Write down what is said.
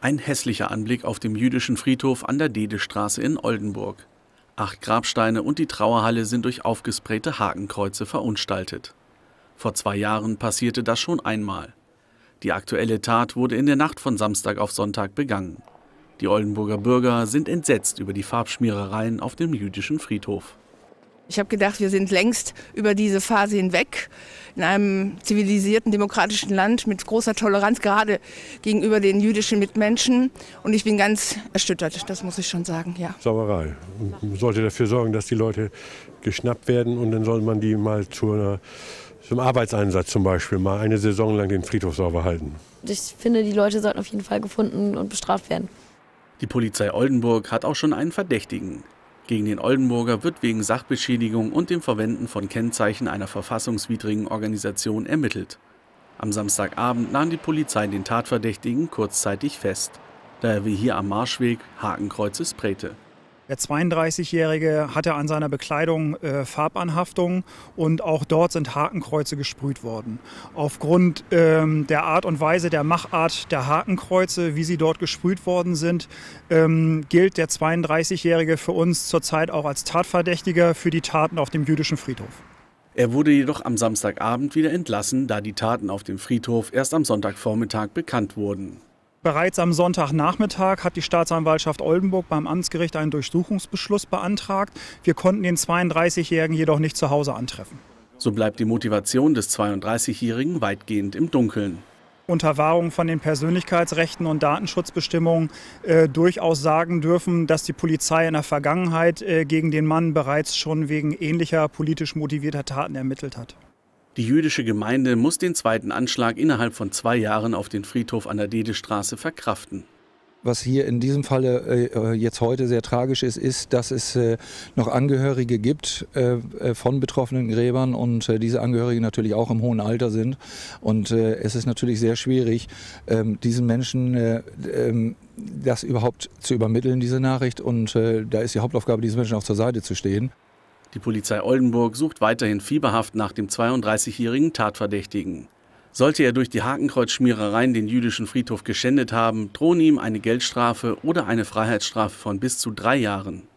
Ein hässlicher Anblick auf dem jüdischen Friedhof an der Dedestraße in Oldenburg. 8 Grabsteine und die Trauerhalle sind durch aufgesprayte Hakenkreuze verunstaltet. Vor 2 Jahren passierte das schon einmal. Die aktuelle Tat wurde in der Nacht von Samstag auf Sonntag begangen. Die Oldenburger Bürger sind entsetzt über die Farbschmierereien auf dem jüdischen Friedhof. Ich habe gedacht, wir sind längst über diese Phase hinweg. In einem zivilisierten, demokratischen Land mit großer Toleranz, gerade gegenüber den jüdischen Mitmenschen. Und ich bin ganz erschüttert, das muss ich schon sagen, ja. Sauerei. Man sollte dafür sorgen, dass die Leute geschnappt werden und dann soll man die mal zum Arbeitseinsatz zum Beispiel mal eine Saison lang den Friedhof sauber halten. Ich finde, die Leute sollten auf jeden Fall gefunden und bestraft werden. Die Polizei Oldenburg hat auch schon einen Verdächtigen. Gegen den Oldenburger wird wegen Sachbeschädigung und dem Verwenden von Kennzeichen einer verfassungswidrigen Organisation ermittelt. Am Samstagabend nahm die Polizei den Tatverdächtigen kurzzeitig fest, da er wie hier am Marschweg Hakenkreuze sprayte. Der 32-Jährige hatte an seiner Bekleidung Farbanhaftungen und auch dort sind Hakenkreuze gesprüht worden. Aufgrund der Art und Weise der Machart der Hakenkreuze, wie sie dort gesprüht worden sind, gilt der 32-Jährige für uns zurzeit auch als Tatverdächtiger für die Taten auf dem jüdischen Friedhof. Er wurde jedoch am Samstagabend wieder entlassen, da die Taten auf dem Friedhof erst am Sonntagvormittag bekannt wurden. Bereits am Sonntagnachmittag hat die Staatsanwaltschaft Oldenburg beim Amtsgericht einen Durchsuchungsbeschluss beantragt. Wir konnten den 32-Jährigen jedoch nicht zu Hause antreffen. So bleibt die Motivation des 32-Jährigen weitgehend im Dunkeln. Unter Wahrung von den Persönlichkeitsrechten und Datenschutzbestimmungen durchaus sagen dürfen, dass die Polizei in der Vergangenheit gegen den Mann bereits schon wegen ähnlicher politisch motivierter Taten ermittelt hat. Die jüdische Gemeinde muss den zweiten Anschlag innerhalb von 2 Jahren auf den Friedhof an der Dedestraße verkraften. Was hier in diesem Falle jetzt heute sehr tragisch ist, ist, dass es noch Angehörige gibt von betroffenen Gräbern und diese Angehörigen natürlich auch im hohen Alter sind. Und es ist natürlich sehr schwierig, diesen Menschen das überhaupt zu übermitteln, diese Nachricht. Und da ist die Hauptaufgabe, diesen Menschen auch zur Seite zu stehen. Die Polizei Oldenburg sucht weiterhin fieberhaft nach dem 32-jährigen Tatverdächtigen. Sollte er durch die Hakenkreuzschmierereien den jüdischen Friedhof geschändet haben, drohen ihm eine Geldstrafe oder eine Freiheitsstrafe von bis zu 3 Jahren.